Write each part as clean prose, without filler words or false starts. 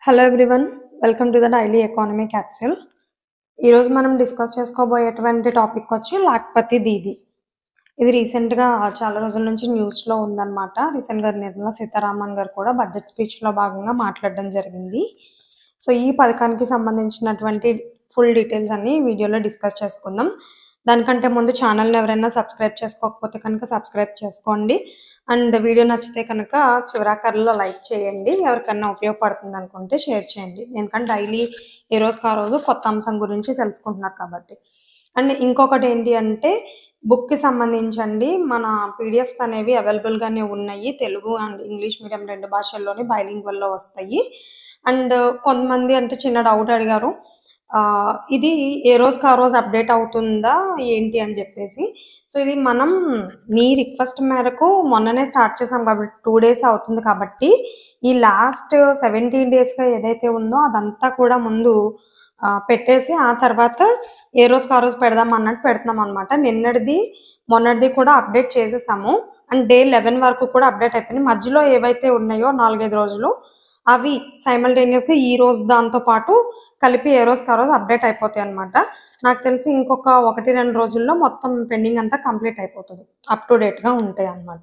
Hello everyone, welcome to the daily economy capsule. ఈరోజు మనం discuss చేసుకోబోయేటువంటి topic వచ్చి లాక్పతి దీది. ఇది రీసెంట్గా చాలా రోజుల నుంచి న్యూస్లో ఉందన్నమాట. రీసెంట్గా నిర్మలా సీతారామన్ గారు కూడా బడ్జెట్ స్పీచ్లో భాగంగా మాట్లాడడం జరిగింది. సో ఈ పథకానికి సంబంధించినటువంటి ఫుల్ డీటెయిల్స్ అన్ని వీడియోలో డిస్కస్ చేసుకుందాం. దానికంటే ముందు ఛానల్ని ఎవరైనా సబ్స్క్రైబ్ చేసుకోకపోతే కనుక సబ్స్క్రైబ్ చేసుకోండి. అండ్ వీడియో నచ్చితే కనుక చివరాకర్లో లైక్ చేయండి. ఎవరికన్నా ఉపయోగపడుతుంది అనుకుంటే షేర్ చేయండి. ఎందుకంటే డైలీ ఏ రోజుకి ఆ రోజు కొత్త అంశం గురించి తెలుసుకుంటున్నారు కాబట్టి. అండ్ ఇంకొకటి ఏంటి అంటే బుక్కి సంబంధించండి మన పీడిఎఫ్స్ అనేవి అవైలబుల్గానే ఉన్నాయి. తెలుగు అండ్ ఇంగ్లీష్ మీడియం 2 భాషల్లోని బైలింగ్వల్లో వస్తాయి. అండ్ కొంతమంది అంటే చిన్న డౌట్ అడిగారు, ఇది ఏ రోజుకి ఆ రోజు అప్డేట్ అవుతుందా ఏంటి అని చెప్పేసి. సో ఇది మనం మీ రిక్వెస్ట్ మేరకు మొన్ననే స్టార్ట్ చేసాం కాబట్టి 2 days అవుతుంది కాబట్టి ఈ లాస్ట్ 17 daysగా ఏదైతే ఉందో అదంతా కూడా ముందు పెట్టేసి ఆ తర్వాత ఏ రోజుకి ఆ రోజు పెడదాం అన్నట్టు పెడుతున్నాం అనమాట. మొన్నటిది కూడా అప్డేట్ చేసేసాము. అండ్ డే 11 వరకు కూడా అప్డేట్ అయిపోయింది. మధ్యలో ఏవైతే ఉన్నాయో 4-5 రోజులు అవి సైమల్టేనియస్గా ఈ రోజు దాంతో పాటు కలిపి ఏ రోజుకి ఆ రోజు అప్డేట్ అయిపోతాయి అనమాట. నాకు తెలిసి ఇంకొక 1-2 రోజుల్లో మొత్తం పెండింగ్ అంతా కంప్లీట్ అయిపోతుంది. అప్ టు డేట్గా ఉంటాయి అన్నమాట.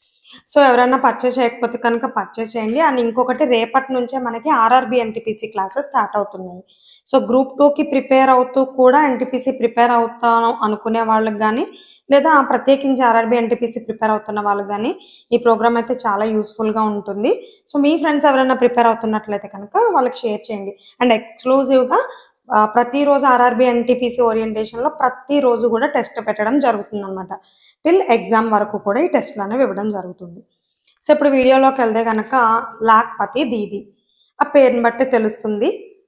సో ఎవరైనా పర్చేస్ చేయకపోతే కనుక పర్చేస్ చేయండి. అండ్ ఇంకొకటి రేపటి నుంచే మనకి ఆర్ఆర్బి ఎన్టీపీసీ క్లాసెస్ స్టార్ట్ అవుతున్నాయి. సో గ్రూప్ 2కి ప్రిపేర్ అవుతూ కూడా ఎన్టీపీసీ ప్రిపేర్ అవుతాను అనుకునే వాళ్ళకి కానీ లేదా ప్రత్యేకించి ఆర్ఆర్బి ఎన్టీపీసీ ప్రిపేర్ అవుతున్న వాళ్ళకి కానీ ఈ ప్రోగ్రామ్ అయితే చాలా యూస్ఫుల్గా ఉంటుంది. సో మీ ఫ్రెండ్స్ ఎవరైనా ప్రిపేర్ అవుతున్నట్లయితే కనుక వాళ్ళకి షేర్ చేయండి. అండ్ ఎక్స్క్లూజివ్గా ప్రతిరోజు ఆర్ఆర్బి ఎన్టీపీసీ ఓరియంటేషన్లో ప్రతిరోజు కూడా టెస్ట్ పెట్టడం జరుగుతుంది అనమాట. టిల్ ఎగ్జామ్ వరకు కూడా ఈ టెస్ట్లు అనేవి ఇవ్వడం జరుగుతుంది. సో ఇప్పుడు వీడియోలోకి వెళ్తే కనుక లాక్పతి దీది ఆ పేరుని బట్టి తెలుస్తుంది,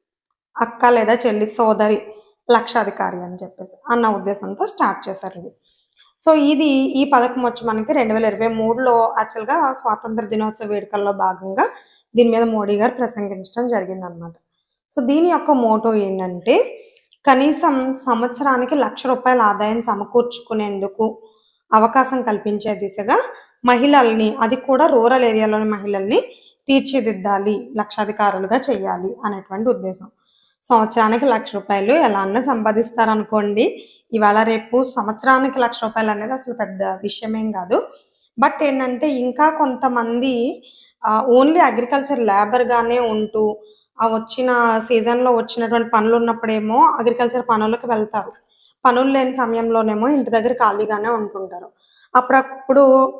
అక్క లేదా చెల్లి సోదరి లక్షాధికారి అని చెప్పేసి అన్న ఉద్దేశంతో స్టార్ట్ చేశారు ఇది. సో ఈ పథకం వచ్చి మనకి 2023లో యాక్చువల్గా స్వాతంత్ర దినోత్సవ వేడుకల్లో భాగంగా దీని మీద మోడీ గారు ప్రసంగించడం జరిగిందనమాట. సో దీని యొక్క మోటో ఏంటంటే కనీసం సంవత్సరానికి ₹1,00,000 ఆదాయం సమకూర్చుకునేందుకు అవకాశం కల్పించే దిశగా మహిళల్ని, అది కూడా రూరల్ ఏరియాలోని మహిళల్ని తీర్చిదిద్దాలి, లక్షాధికారులుగా చేయాలి అనేటువంటి ఉద్దేశం. సంవత్సరానికి ₹1,00,000 ఎలా అన్నా సంపాదిస్తారనుకోండి. ఇవాళ రేపు సంవత్సరానికి ₹1,00,000 అనేది అసలు పెద్ద విషయమేం కాదు. బట్ ఏంటంటే ఇంకా కొంతమంది ఓన్లీ అగ్రికల్చర్ లేబర్గానే ఉంటూ వచ్చిన సీజన్లో వచ్చినటువంటి పనులు ఉన్నప్పుడేమో అగ్రికల్చర్ పనులకు వెళ్తారు. పనులు లేని సమయంలోనేమో ఇంటి దగ్గర ఖాళీగానే ఉంటుంటారు. అప్పుడప్పుడు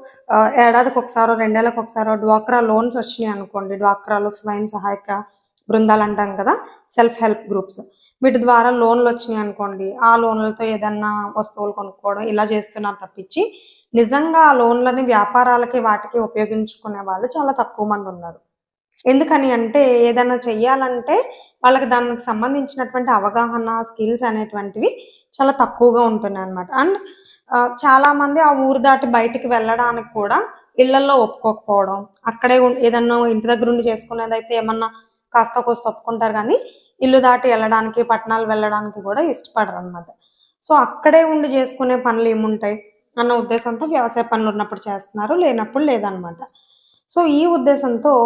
ఏడాదికి ఒకసారో 2 ఏళ్ళకి ఒకసారో డ్వాక్రా లోన్స్ వచ్చినాయి అనుకోండి. డ్వాక్రాలో స్వయం సహాయక బృందాలు అంటాం కదా, సెల్ఫ్ హెల్ప్ గ్రూప్స్, వీటి ద్వారా లోన్లు వచ్చినాయి అనుకోండి. ఆ లోన్లతో ఏదన్నా వస్తువులు కొనుక్కోవడం ఇలా చేస్తున్నారు తప్పించి నిజంగా ఆ లోన్లని వ్యాపారాలకి వాటికి ఉపయోగించుకునే వాళ్ళు చాలా తక్కువ మంది ఉన్నారు. ఎందుకని అంటే ఏదైనా చెయ్యాలంటే వాళ్ళకి దానికి సంబంధించినటువంటి అవగాహన, స్కిల్స్ అనేటువంటివి చాలా తక్కువగా ఉంటున్నాయి అన్నమాట. అండ్ చాలామంది ఆ ఊరు దాటి బయటికి వెళ్ళడానికి కూడా ఇళ్లల్లో ఒప్పుకోకపోవడం, అక్కడే ఏదన్నా ఇంటి దగ్గర ఉండి చేసుకునేదైతే ఏమన్నా కాస్త కోస్త ఒప్పుకుంటారు కానీ ఇల్లు దాటి వెళ్ళడానికి, పట్టణాలు వెళ్ళడానికి కూడా ఇష్టపడరు అనమాట. సో అక్కడే ఉండి చేసుకునే పనులు ఏముంటాయి అన్న ఉద్దేశంతో వ్యవసాయ పనులు ఉన్నప్పుడు చేస్తున్నారు, లేనప్పుడు లేదనమాట. సో ఈ ఉద్దేశంతో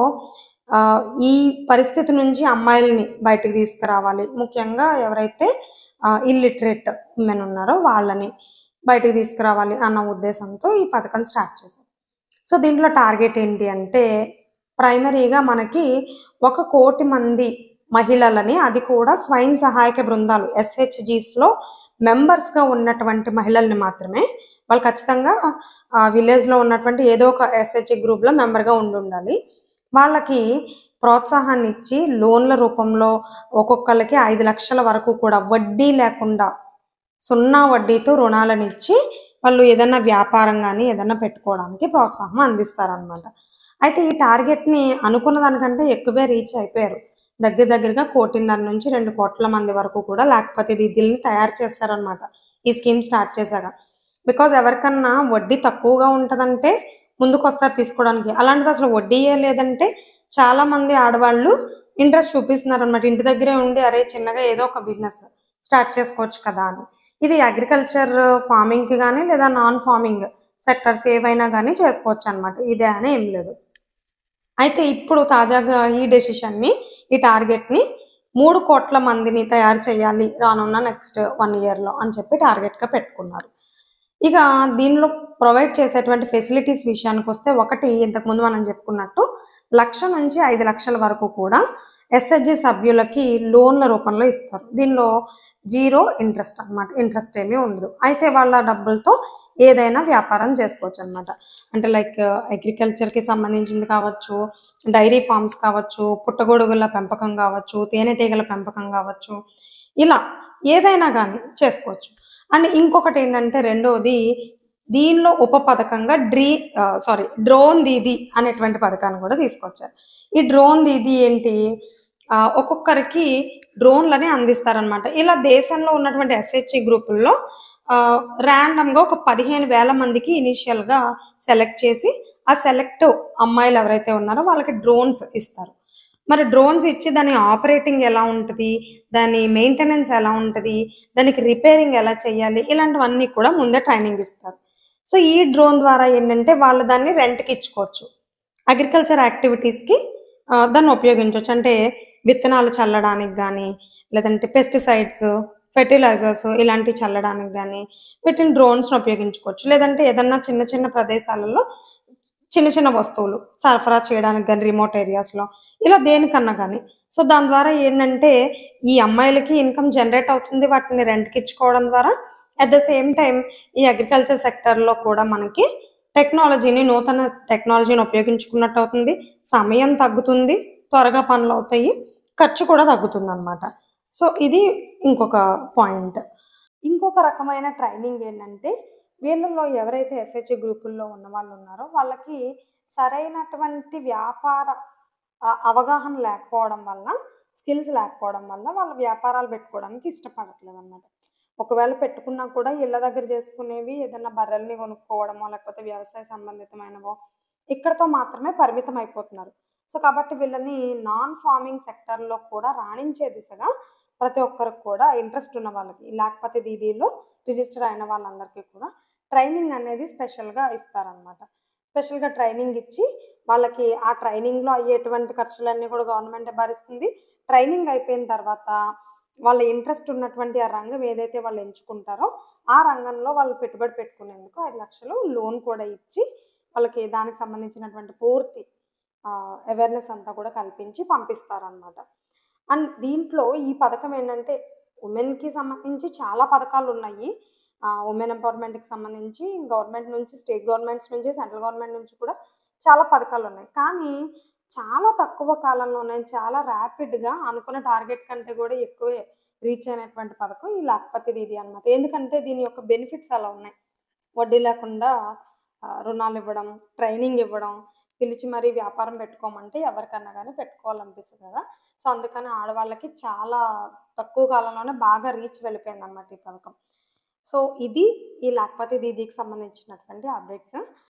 ఈ పరిస్థితి నుంచి అమ్మాయిల్ని బయటకు తీసుకురావాలి. ముఖ్యంగా ఎవరైతే ఇల్లిటరేట్ ఉమెన్ ఉన్నారో వాళ్ళని బయటకు తీసుకురావాలి అన్న ఉద్దేశంతో ఈ పథకం స్టార్ట్ చేశారు. సో దీంట్లో టార్గెట్ ఏంటి అంటే ప్రైమరీగా మనకి 1,00,00,000 మంది మహిళలని, అది కూడా స్వయం సహాయక బృందాలు SHGsలో మెంబర్స్గా ఉన్నటువంటి మహిళల్ని మాత్రమే. వాళ్ళు ఖచ్చితంగా విలేజ్లో ఉన్నటువంటి ఏదో ఒక SHG గ్రూప్లో మెంబర్గా ఉండాలి. వాళ్ళకి ప్రోత్సాహాన్ని ఇచ్చి లోన్ల రూపంలో ఒక్కొక్కరికి 5 లక్షల వరకు కూడా వడ్డీ లేకుండా 0 వడ్డీతో రుణాలను ఇచ్చి వాళ్ళు ఏదైనా వ్యాపారం కానీ ఏదైనా పెట్టుకోవడానికి ప్రోత్సాహం అందిస్తారనమాట. అయితే ఈ టార్గెట్ని అనుకున్న దానికంటే ఎక్కువే రీచ్ అయిపోయారు. దగ్గరగా 1,50,00,000 నుంచి 2,00,00,000 మంది వరకు కూడా లాక్పతి దీదీల్ని తయారు చేస్తారనమాట ఈ స్కీమ్ స్టార్ట్ చేశాక. బికాజ్ ఎవరికన్నా వడ్డీ తక్కువగా ఉంటుందంటే ముందుకు వస్తారు తీసుకోవడానికి. అలాంటిది అసలు వడ్డీయే లేదంటే చాలామంది ఆడవాళ్ళు ఇంట్రెస్ట్ చూపిస్తున్నారు అనమాట. ఇంటి దగ్గరే ఉండి అరే చిన్నగా ఏదో ఒక బిజినెస్ స్టార్ట్ చేసుకోవచ్చు కదా అని. ఇది అగ్రికల్చర్ ఫార్మింగ్కి కానీ లేదా నాన్ ఫార్మింగ్ సెక్టర్స్ ఏవైనా కానీ చేసుకోవచ్చు అనమాట. ఇదే అని ఏం లేదు. అయితే ఇప్పుడు తాజాగా ఈ డెసిషన్‌ని, ఈ టార్గెట్‌ని 3,00,00,000 మందిని తయారు చేయాలి రానున్న నెక్స్ట్ 1 ఇయర్‌లో అని చెప్పి టార్గెట్‌గా పెట్టుకున్నారు. ఇక దీనిలో ప్రొవైడ్ చేసేటువంటి ఫెసిలిటీస్ విషయానికొస్తే ఒకటి ఇంతకుముందు మనం చెప్పుకున్నట్టు 1,00,000-5,00,000 వరకు కూడా ఎస్‌హెచ్‌జి సభ్యులకి లోన్‌ల రూపంలో ఇస్తారు. దీనిలో జీరో ఇంట్రెస్ట్ అన్నమాట. ఇంట్రెస్ట్ ఏమీ ఉండదు. అయితే వాళ్ళ డబ్బులతో ఏదైనా వ్యాపారం చేసుకోవచ్చనమాట. అంటే లైక్ అగ్రికల్చర్‌కి సంబంధించింది కావచ్చు, డైరీ ఫార్మ్స్ కావచ్చు, పుట్టగొడుగుల పెంపకం కావచ్చు, తేనెటీగల పెంపకం కావచ్చు, ఇలా ఏదైనా గానీ చేసుకోవచ్చు. అండ్ ఇంకొకటేంటంటే రెండోది దీనిలో ఉప పథకంగా డ్రోన్ దీదీ అనేటువంటి పథకాన్ని కూడా తీసుకొచ్చారు. ఈ డ్రోన్ దీదీ ఏంటి? ఒక్కొక్కరికి డ్రోన్‌లని అందిస్తారనమాట. ఇలా దేశంలో ఉన్నటువంటి ఎస్‌హెచ్‌జి గ్రూపుల్లో ర్యాండమ్‌గా ఒక 15,000 మందికి ఇనీషియల్‌గా సెలెక్ట్ చేసి, ఆ సెలెక్ట్ అమ్మాయిలు ఎవరైతే ఉన్నారో వాళ్ళకి డ్రోన్స్ ఇస్తారు. మరి డ్రోన్స్ ఇచ్చి దాని ఆపరేటింగ్ ఎలా ఉంటది? దాని మెయింటెనెన్స్ ఎలా ఉంటది? దానికి రిపేరింగ్ ఎలా చేయాలి? ఇలాంటివన్నీ కూడా ముందే ట్రైనింగ్ ఇస్తారు. సో, ఈ డ్రోన్ ద్వారా ఏంటంటే వాళ్ళు దాన్ని రెంట్‌కి ఇచ్చుకోవచ్చు. అగ్రికల్చర్ యాక్టివిటీస్‌కి దాన్ని ఉపయోగించొచ్చు. అంటే విత్తనాలు చల్లడానికి గానీ, లేదంటే పెస్టిసైడ్స్, ఫెర్టిలైజర్స్ ఇలాంటివి చల్లడానికి గానీ, వీటిని డ్రోన్స్‌ని ఉపయోగించుకోవచ్చు. లేదంటే ఏదన్నా చిన్న చిన్న ప్రదేశాలలో చిన్న చిన్న వస్తువులు సరఫరా చేయడానికి గానీ రిమోట్ ఏరియాస్‌లో ఇలా దేనికన్నా గానీ. సో, దాని ద్వారా ఏంటంటే ఈ అమ్మాయిలకి ఇన్‌కమ్ జనరేట్ అవుతుంది. వాటిని రెంట్‌కి ఇచ్చుకోవడం ద్వారా అట్ ద సేమ్ టైమ్ ఈ అగ్రికల్చర్ సెక్టార్‌లో కూడా మనకి నూతన టెక్నాలజీని ఉపయోగించుకున్నట్టు అవుతుంది. సమయం తగ్గుతుంది. త్వరగా పనులవుతాయి. ఖర్చు కూడా తగ్గుతుందనమాట. సో, ఇది ఇంకొక పాయింట్. ఇంకొక రకమైన ట్రైనింగ్ ఏంటంటే, వీళ్ళలో ఎవరైతే ఎస్‌హెచ్‌జి గ్రూపుల్లో ఉన్నవాళ్ళున్నారో, వాళ్ళకి సరైనటువంటి వ్యాపార అవగాహన లేకపోవడం వల్ల, స్కిల్స్ లేకపోవడం వల్ల, వాళ్ళ వ్యాపారాలు పెట్టుకోవడానికి ఇష్టపడట్లేదనమాట. ఒకవేళ పెట్టుకున్నా కూడా ఇళ్ళ దగ్గర చేసుకునేవి ఏదన్నా బర్రెల్ని కొనుక్కోవడమో, లేకపోతే వ్యవసాయ సంబంధితమైనవో ఇక్కడితో మాత్రమే పరిమితం అయిపోతున్నారు. సో, కాబట్టి వీళ్ళని నాన్ ఫార్మింగ్ సెక్టార్‌లో కూడా రాణించే దిశగా ప్రతి ఒక్కరికి కూడా ఇంట్రెస్ట్ ఉన్న వాళ్ళకి, లేకపోతే దీదీలో రిజిస్టర్ అయిన వాళ్ళందరికీ కూడా ట్రైనింగ్ అనేది స్పెషల్‌గా ఇస్తారనమాట. స్పెషల్‌గా ట్రైనింగ్ ఇచ్చి, వాళ్ళకి ఆ ట్రైనింగ్‌లో అయ్యేటువంటి ఖర్చులన్నీ కూడా గవర్నమెంటే భరిస్తుంది. ట్రైనింగ్ అయిపోయిన తర్వాత వాళ్ళ ఇంట్రెస్ట్ ఉన్నటువంటి ఆ రంగం ఏదైతే వాళ్ళు ఎంచుకుంటారో, ఆ రంగంలో వాళ్ళు పెట్టుబడి పెట్టుకునేందుకు 5,00,000 లోన్ కూడా ఇచ్చి, వాళ్ళకి దానికి సంబంధించినటువంటి పూర్తి అవేర్‌నెస్ అంతా కూడా కల్పించి పంపిస్తారనమాట. అండ్ దీంట్లో ఈ పథకం ఏంటంటే, ఉమెన్‌కి సంబంధించి చాలా పథకాలున్నాయి. ఉమెన్ ఎంపవర్‌మెంట్‌కి సంబంధించి గవర్నమెంట్ నుంచి, స్టేట్ గవర్నమెంట్స్ నుంచి, సెంట్రల్ గవర్నమెంట్ నుంచి కూడా చాలా పథకాలున్నాయి. కానీ చాలా తక్కువ కాలంలోనే చాలా ర్యాపిడ్‌గా అనుకున్న టార్గెట్ కంటే కూడా ఎక్కువే రీచ్ అయినటువంటి పథకం ఈ లఖపతి దీదీ అనమాట. ఎందుకంటే దీని యొక్క బెనిఫిట్స్ అలా ఉన్నాయి. వడ్డీ లేకుండా రుణాలివ్వడం, ట్రైనింగ్ ఇవ్వడం, పిలిచి మరీ వ్యాపారం పెట్టుకోమంటే ఎవరికన్నా గానీ పెట్టుకోవాలనిపిస్తది కదా! సో, అందుకని ఆడవాళ్ళకి చాలా తక్కువ కాలంలోనే బాగా రీచ్ వెళ్ళిపోయిందనమాట ఈ పథకం. సో, ఇది ఈ లఖపతి దీదీకి సంబంధించినటువంటి అప్డేట్స్.